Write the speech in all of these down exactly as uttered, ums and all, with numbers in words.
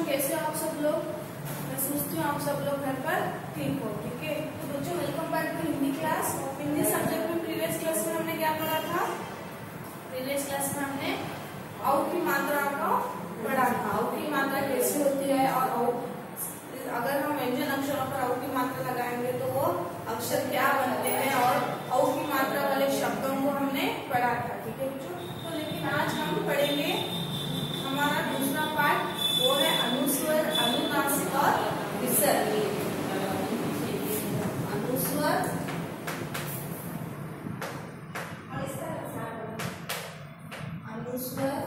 कैसे हो आप सब लोग? मैं सोचती हूँ आप सब लोग घर पर ठीक हो। ठीक है, तो बच्चों welcome back to Hindi class. Hindi subject में प्रीवियस क्लास में हमने क्या पढ़ा था? प्रीवियस क्लास में हमने औ की मात्रा को पढ़ा था। औ की मात्रा कैसे होती है और औ अगर हम व्यंजन अक्षरों पर औ की मात्रा लगाएंगे तो वो अक्षर क्या बनते हैं और औ की मात्रा वाले शब्दों को हमने पढ़ा था। ठीक है बच्चों, तो लेकिन आज हम पढ़ेंगे हमारा दूसरा पार्ट, वो है अनुस्वर, अनुनासिक और विसर्ग। अनुस्वर अनुस्वर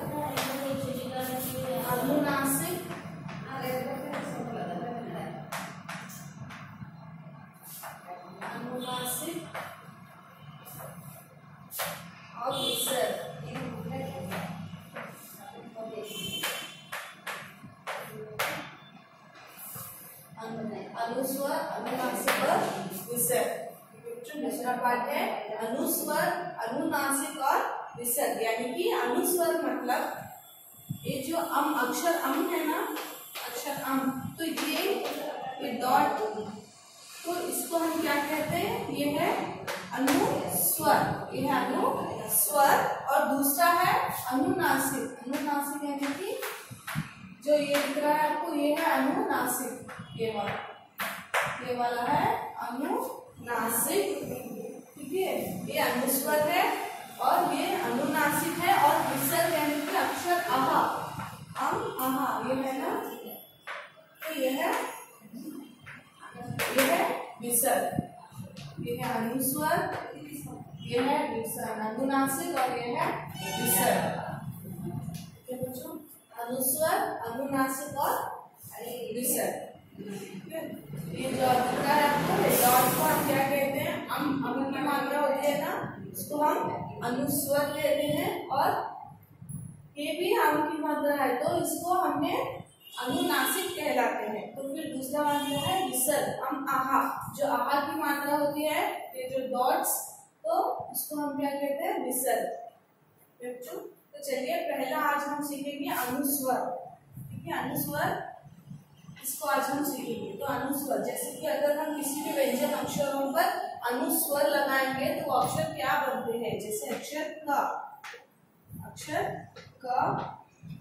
अनुनासिक अनुनासिक और विसर्ग। अनुस्वर, अनुनासिक और विसर्ग। दूसरा पार्ट है अनुस्वर, अनुनासिक और विसर्ग। यानी कि अनुस्वर मतलब ये जो अम अक्षर अम है ना, अक्षर अम, तो ये ये डॉट, तो इसको हम क्या कहते हैं? ये है अनुस्वर, ये है अनुस्वर। और दूसरा है अनुनासिक। अनुनासिक यानी कि जो ये दिख रहा है आपको, ये है अनुनासिक। ये वाला ये वाला है अनुनासिक। ठीक है, ये अनुस्वर है और ये अनुनासिक है। और विसर्ग यानी कि अक्षर आहा, अम आहा, ये है ना, तो ये है ये है विसर्ग। ये है अनुस्वर, ये है विसर्ग, अनुनासिक और ये है विसर्ग। अनुस्वर, अनुनासिक और विसर्ग। ये जो दिख रहा है आपको, डॉट को हम क्या कहते हैं? अम अम की मात्रा होती है ना, उसको हम अनुस्वर कहते हैं। और ये भी अम की मात्रा है तो इसको हमने अनुनासिक कहलाते हैं। तो फिर दूसरा वाला जो है विसर्ग, अम आहा, जो आहा की मात्रा होती है, ये जो डॉट्स, तो उसको हम क्या कहते हैं? विसर्ग। बच्चों, तो चलिए पहला आज हम सीखेंगे अनुस्वर। ठीक है, अनुस्वर, इसको आज हम सीखेंगे। तो अनुस्वर, जैसे कि अगर हम किसी भी व्यंजन अक्षरों पर अनुस्वर लगाएंगे तो अक्षर क्या बनते हैं? जैसे अक्षर क, अक्षर क,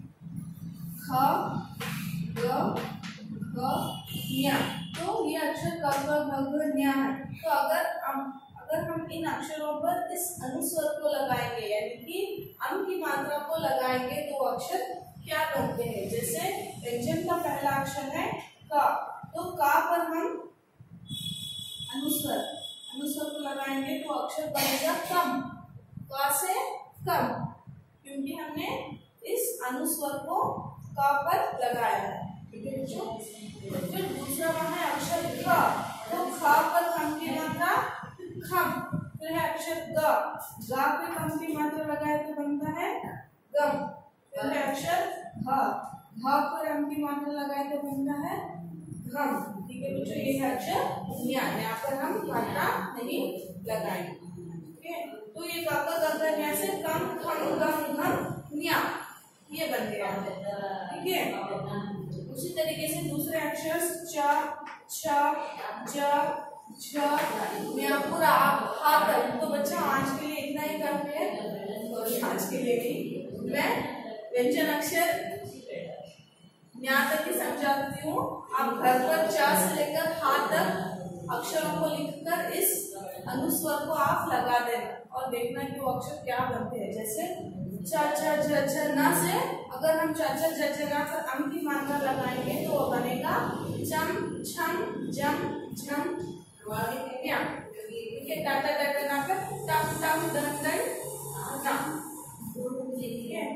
ख, ग, घ, ञ, तो ये अक्षर क, ख, ग, घ, ञ है। तो अगर हम अगर हम इन अक्षरों पर इस अनुस्वर को लगाएंगे, यानी कि अम की मात्रा को लगाएंगे, तो अक्षर क्या बनते हैं? जैसे व्यंजन का पहला अक्षर है क, तो क पर हम अनुस्वर अनुस्वर को लगाएंगे तो अक्षर बनेगा कम, क से कम, क्योंकि हमने इस अनुस्वर को क पर लगाया है। ठीक है बच्चों, फिर दूसरा वहां है अक्षर ख, तो ख पर कम की मात्रा खम। फिर है अक्षर ग, ग पे कम की मात्रा लगाए तो बनता है गम। फिर है अक्षर ह, ह पर कम की मात्रा लगाए तो बनता है घम। ठीक है बच्चों, ये है अक्षर ञ, यहाँ पर हम मात्रा नहीं लगाएंगे। ठीक है, तो ये क, ख, ग, घ, ञ से कम, खम, गम, घम, ञ, ये बन गया। ठीक है, उसी तरीके से दूसरे अक्षर च, छ, ज, झ, ञ, पूरा हा तक। तो बच्चा आज के लिए इतना ही काफी है। तो आज के लिए भी मैं व्यंजन अक्षर यहाँ तक ही समझाती हूँ। आप घर पर च से लेकर हा तक अक्षरों को लिखकर इस अनुस्वर को आप लगा देना और देखना कि वो अक्षर क्या बनते हैं। जैसे च, छ, झ, छ, न से अगर हम च, छ, झ, छ, न पर अम की मात्रा लगाएंगे तो वो बनेगा चम, छम, जम, झम, ठीक है, टाटा टाटा ना कर टम टम दन दन ना। ठीक है,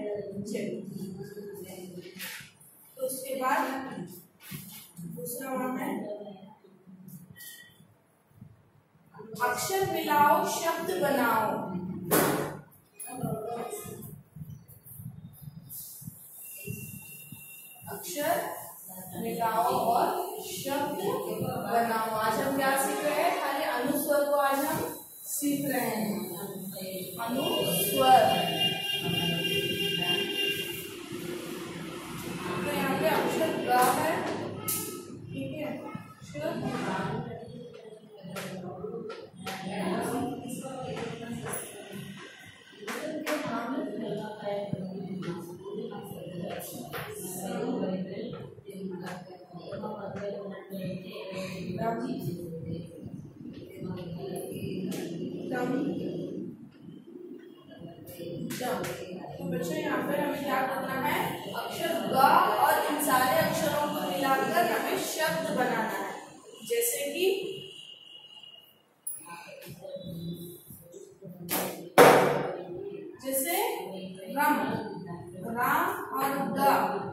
तो उसके बाद दूसरा वन है अक्षर मिलाओ शब्द बनाओ। अक्षर मिलाओ और शब्द बनाओ। आज हम क्या सीख रहे हैं? खाली अनुस्वर को आज हम सीख रहे हैं। अनुस्वर, तो यहाँ पे अक्षर ग टम टम। तो बच्चों यहाँ पे हमें क्या करना है, अक्षर ग और इन सारे अक्षरों को मिलाकर हमें शब्द बनाना है। जैसे कि जैसे रम, राम और ग,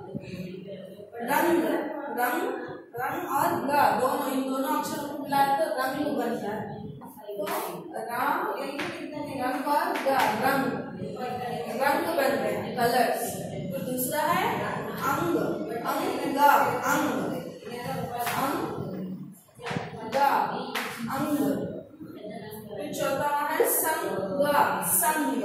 रंग, रंग, रंग और ग दोनों, इन दोनों अक्षरों को मिलाकर रंग बनता है। तो राम रंग और ग रंग, रंग बन रहे हैं, कलर्स। तो दूसरा है अंग, अंग ग अंग, अंग ग अंग। फिर चौथा है संग ग संग,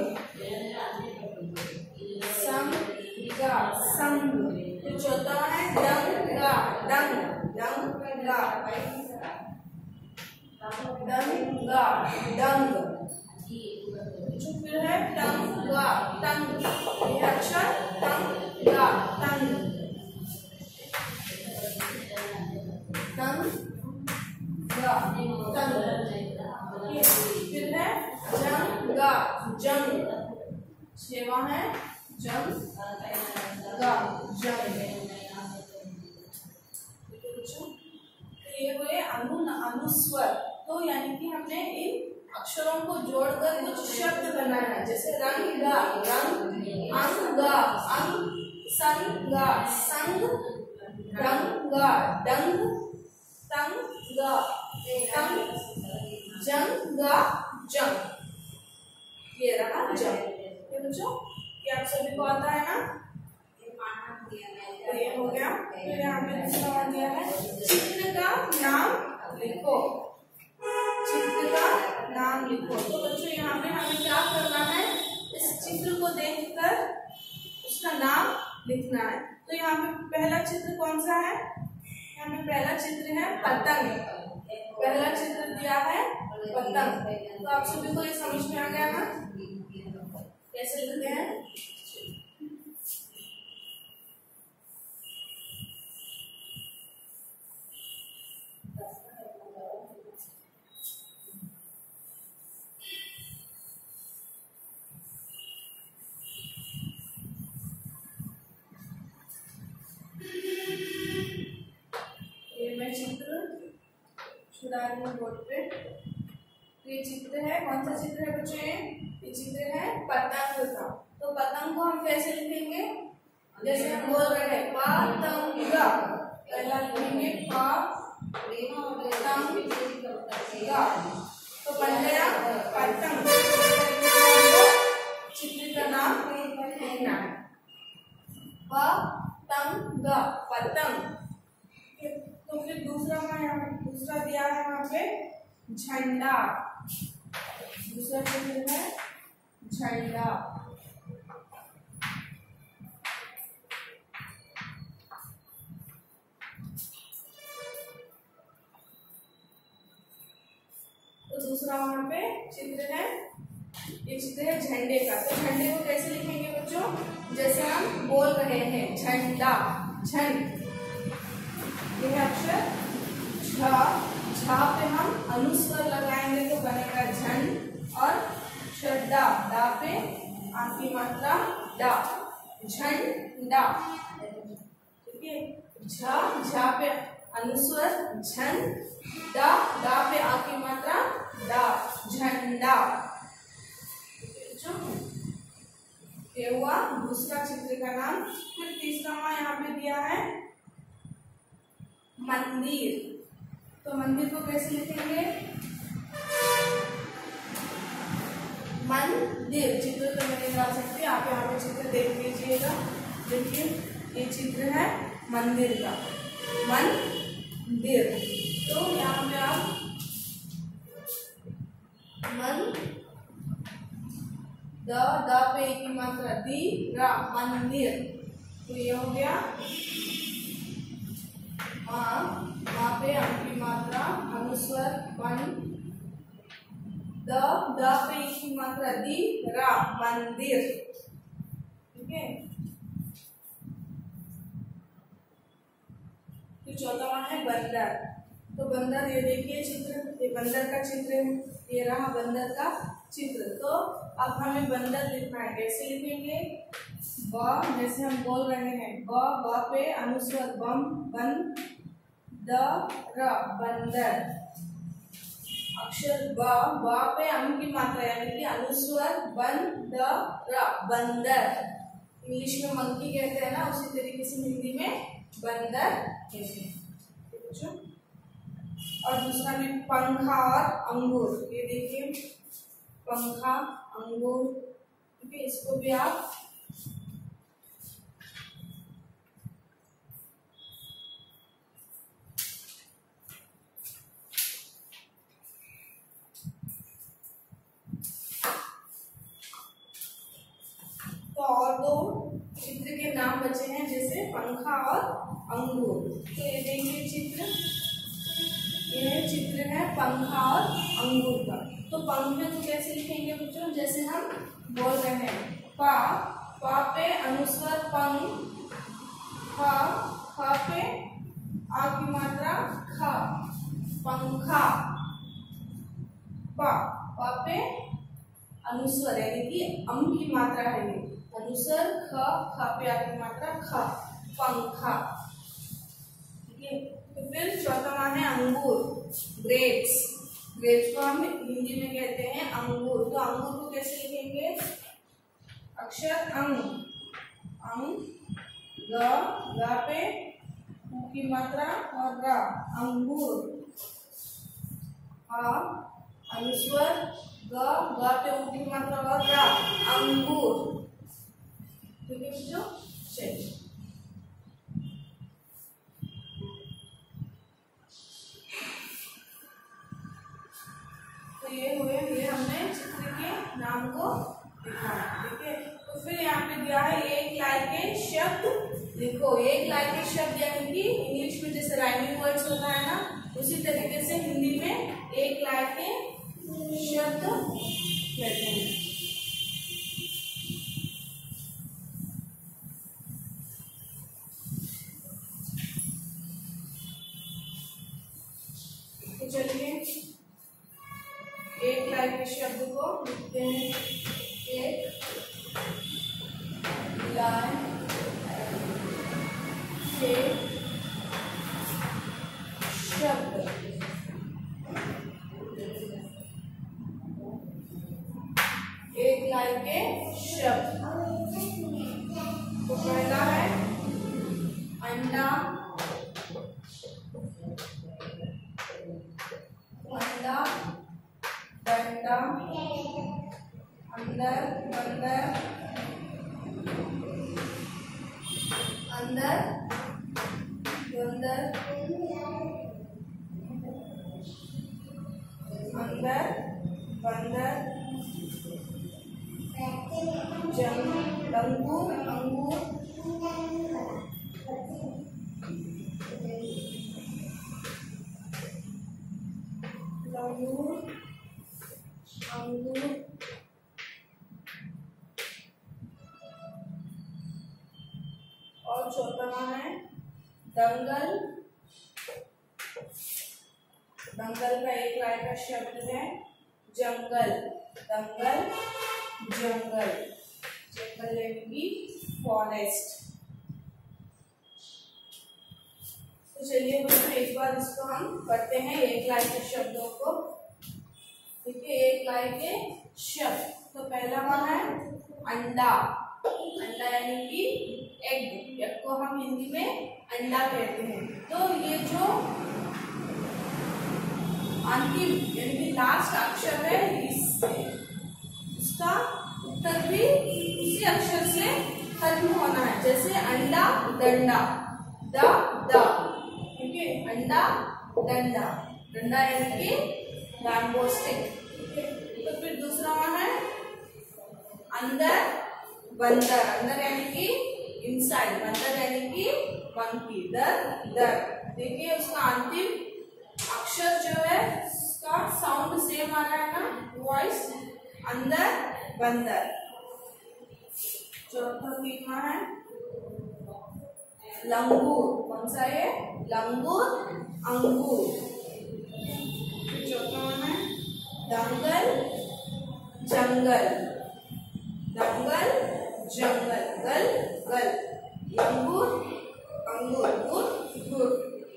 संग ग संग। फिर चौथा है डंग ग डंग, डंग ग डंग ग डंग। जो फिर है टंग ग टंग, ये अक्षर टंग ग टंग, टंग ग टंग। फिर है जंग ग जंग, छेवा है जंग ग जंग। ये हुए अनु अनुस्वर। तो यानी कि हमने इन अक्षरों को जोड़कर कुछ शब्द बनाया है। जैसे रंग ग रंग, अंग ग अंग, संग ग संग, डंग ग डंग, तंग ग तंग, जंग ग जंग। ये रहा जंग। ये बच्चों ये आप सभी को आता है ना। तो ये हो गया। फिर यहाँ पे दूसरा दिया है चित्र का नाम लिखो, चित्र का नाम लिखो। तो बच्चों यहाँ पे हमें क्या करना है, इस चित्र को देखकर उसका नाम लिखना है। तो यहाँ पे पहला चित्र कौन सा है, यहाँ पे पहला चित्र है पतंग। पहला चित्र दिया है पतंग। तो आप सभी को ये समझ में आ गया ना कैसे लिखते हैं। चित्र छुड़ा रही हूँ बोर्ड पे। तो ये चित्र है, कौन सा चित्र है बच्चों, ये चित्र है पतंग का। तो पतंग को हम कैसे लिखेंगे, जैसे हम बोल रहे हैं पतंग, पहला लिखेंगे पतंग। तो बन गया पतंग। चित्र का नाम लिखना है पतंग, पतंग। तो फिर दूसरा में दूसरा दिया है वहां पे झंडा। दूसरा चित्र है झंडा। तो दूसरा वहां पे चित्र है, ये चित्र है झंडे का। तो झंडे को कैसे लिखेंगे बच्चों, जैसे हम बोल रहे हैं झंडा, झंड। यह अक्षर झ, झ पे हम अनुस्वर लगाएंगे तो बनेगा झंड। और अक्षर डा, डा पे आ की मात्रा डा, झंडा। ठीक है, झ, झ पे अनुस्वर झन, डा, डा पे आ की मात्रा डा, झंडा। ये हुआ दूसरा चित्र का नाम। फिर तीसरा यहाँ पे दिया है मंदिर। तो मंदिर को कैसे लिखेंगे, मंदिर। चित्र तो मैंने ला सकते हैं, आप यहाँ पे चित्र देख लीजिएगा। देखिए ये चित्र है मंदिर का, मंदिर। तो यहाँ पे आप मन द, द पे एक की मात्रा दी, रा, मंदिर। तो ये हो गया माँ, माँ पे अंक की मात्रा अनुस्वर वन, द, द पे एक की मात्रा दी, रा, मंदिर। ठीक है, फिर चौथा है बंदर। तो बंदर, ये देखिए चित्र, ये बंदर का चित्र है, ये रहा बंदर का चित्र। तो अब हमें बंदर लिखना है, कैसे लिखेंगे? ब, जैसे हम बोल रहे हैं ब, ब पे अनुस्वर बम, बन, द, र, बंदर। अक्षर ब, ब पे अम की मात्रा यानी कि अनुस्वर बन, द, र, बंदर। इंग्लिश में मंकी कहते हैं ना, उसी तरीके से हिंदी में बंदर कहते हैं। और दूसरा में पंखा और अंगूर, ये देखिए पंखा, अंगूर, ठीक है, इसको भी आप तो और दो चित्र के नाम बचे हैं, जैसे पंखा और अंगूर। तो ये देखिए चित्र, ये चित्र है पंखा और अंगूर का। तो पंखे को कैसे लिखेंगे बच्चों? जैसे हम बोल रहे हैं पा, पा पे अनुस्वर पंग, खा, खा पे आ की मात्रा खा, पंखा। पा, पा पे अनुस्वर यानी कि अम की मात्रा है, ये अनुस्वर ख, खा पे आ की मात्रा खा, पंखा। ठीक है, तो फिर चौथा है अंगूर, ग्रेप्स। ग्रेप्स को हम हिंदी में कहते हैं अंगूर। तो अंगूर को कैसे लिखेंगे? अक्षर अंग, अंग, ग, ग पे उ की मात्रा और रा, अंगूर। आ, अनुस्वर ग, ग पे उ की मात्रा और रा, अंगूर। ठीक है बच्चों, चलिए तो ये हुए, ये हमने चित्र के नाम को लिखा है। ठीक है, तो फिर यहाँ पे दिया है एक लाइन के शब्द लिखो। एक लाइन के शब्द यानी कि इंग्लिश में जैसे राइमिंग वर्ड्स होता है ना, उसी तरीके से हिंदी में एक लाइन के शब्द कहते हैं। तो चलिए एक लाइन के शब्द को लिखते हैं। एक लाइन के शब्द, एक लाइन के शब्द। तो पहला है अंडा, अंडा, डंडा, अंदर, बंदर, अंदर, बंदर, अंदर, बंदर, जंग, अंगूर, अंगूर, अंगूर, अंगूर, और चौथा है दंगल। दंगल का एक लाइन का शब्द है जंगल, दंगल, जंगल, जंगल यानी कि फॉरेस्ट। तो चलिए बच्चों एक बार इसको हम पढ़ते हैं, एक लाइन के शब्दों को। ठीक है, एक लाइन के शब्द। तो पहला वाला है अंडा, अंडा यानी कि एग, एग को हम हिंदी में अंडा कहते हैं। तो ये जो अंतिम यानी कि लास्ट अक्षर है, इससे इसका उत्तर भी उसी अक्षर से खत्म होना है, जैसे अंडा, डंडा, द, द। ठीक है, अंडा, डंडा, डंडा यानी कि बैम्बू स्टिक। ठीक है, तो फिर दूसरा है अंदर, बंदर, अंदर यानी कि इनसाइड, बंदर यानी कि मंकी, दर, दर। देखिए उसका अंतिम अक्षर जो है उसका साउंड सेम आ रहा है ना, वॉइस, अंदर, बंदर। चौथा तीसरा है लंगूर, कौन सा है? लंगूर, अंगूर। चौथा वन है दंगल जंगल, दंगल जंगल, गल गल, अंगूर अंगूर, गुड़ गुड़।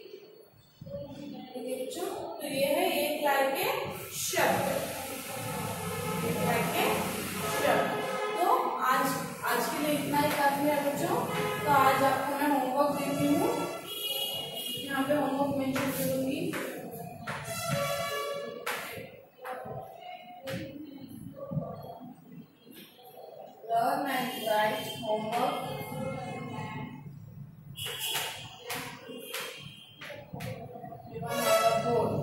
ठीक है बच्चों, तो ये है एक लाइन के शब्द, एक लाइन के शब्द। तो आज आज के लिए इतना ही काफी है बच्चों। तो आज आपको मैं होमवर्क देती हूँ, यहाँ पे होमवर्क मेंशन करूंगी। Learn and write homework given on the board।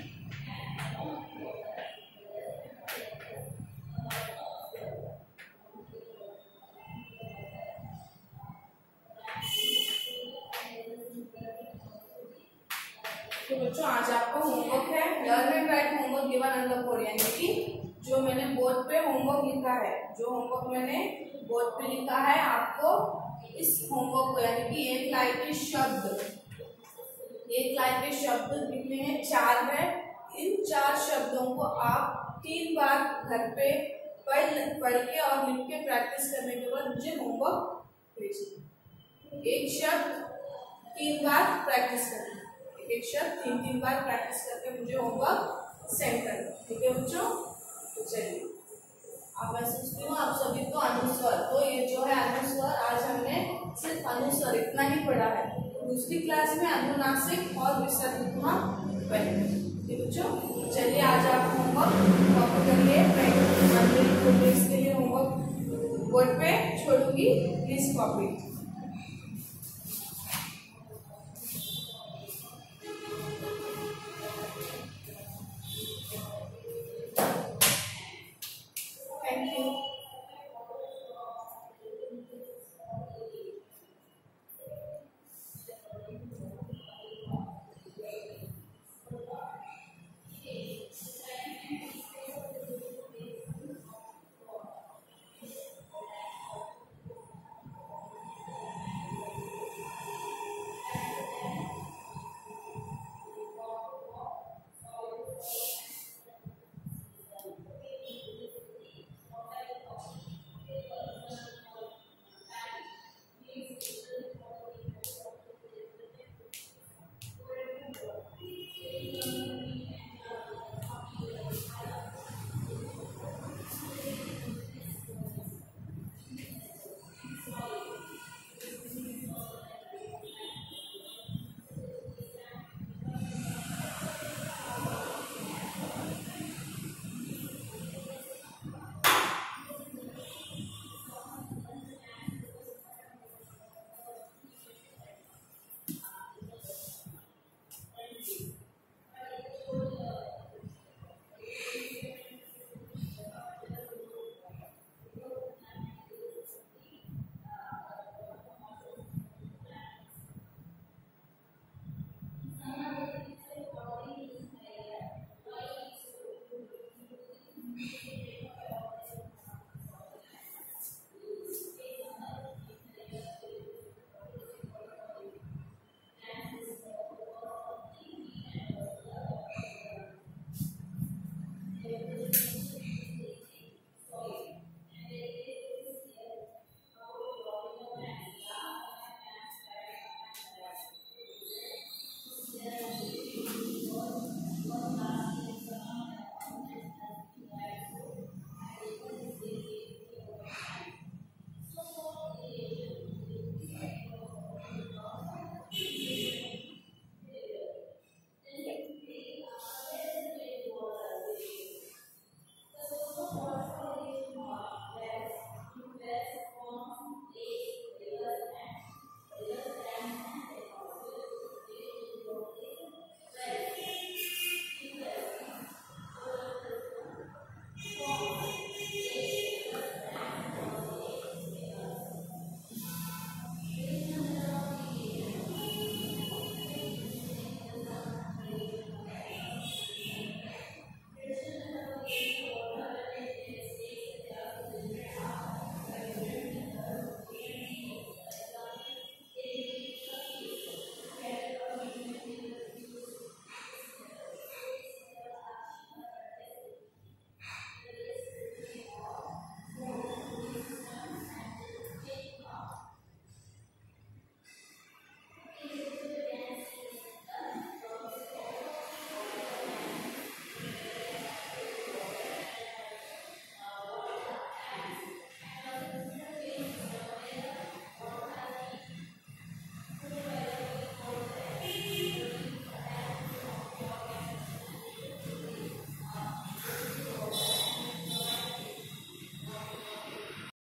तो बच्चों आज आपका होमवर्क है learn and write homework given on the board, यानी कि जो मैंने बोर्ड पे होमवर्क लिखा है, जो होमवर्क मैंने बोर्ड पे लिखा है, आपको इस होमवर्क को यानी कि एक लाइन के शब्द, एक लाइन के शब्द लिखने हैं, चार है। इन चार शब्दों को आप तीन बार घर पे पढ़ पढ़ के और लिख के प्रैक्टिस करने के बाद मुझे होमवर्क भेजिए। एक शब्द तीन बार प्रैक्टिस करना, एक शब्द तीन तीन बार प्रैक्टिस करके मुझे होमवर्क सेंड करना। ठीक है बच्चों, तो चलिए अब मैं सोचती हूँ आप सभी को अनुस्वर, तो ये जो है अनुस्वर आज हमने सिर्फ अनुस्वर इतना ही पढ़ा है। तो दूसरी क्लास में अनुनासिक और विसर्ग पढ़ेंगे। ठीक बच्चों, चलिए आज आप होमवर्क कॉपी करिए, मैं इसके लिए होमवर्क बोर्ड पे छोड़ूंगी, प्लीज कॉपी।